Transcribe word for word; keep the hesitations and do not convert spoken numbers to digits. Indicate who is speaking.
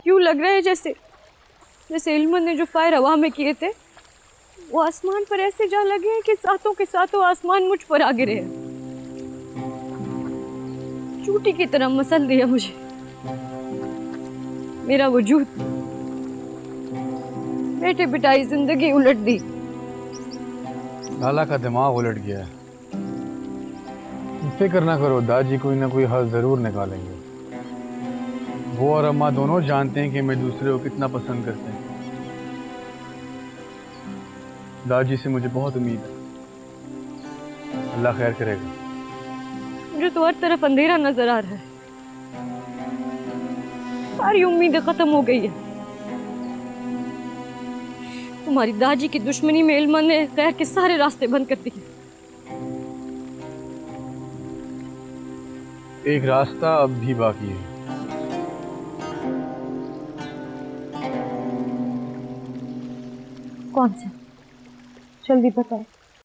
Speaker 1: यूं लग रहा है जैसे जैसे इल्म ने जो फायर हवा में किए थे वो आसमान पर ऐसे जा लगे हैं कि सातों के सातों आसमान मुझ पर आ गिरे हैं। चूटी की तरह मसल दिया मुझे मेरा वजूद, बैठे बिठाई जिंदगी उलट दी।
Speaker 2: लाला का दिमाग उलट गया है। फिक्र ना करो, दादी कोई ना कोई हल जरूर निकालेंगे। वो और अम्मा दोनों जानते हैं कि मैं दूसरे को कितना पसंद करते हैं। दादी से मुझे बहुत उम्मीद है, अल्लाह खैर करेगा।
Speaker 1: मुझे तो हर तरफ अंधेरा नजर आ रहा है, सारी उम्मीदें खत्म हो गई है। तुम्हारी दादी की दुश्मनी में इल्मा ने खैर के सारे रास्ते बंद कर दिए।
Speaker 2: एक रास्ता अब भी बाकी है।
Speaker 1: कौन सा? जल्दी बताओ।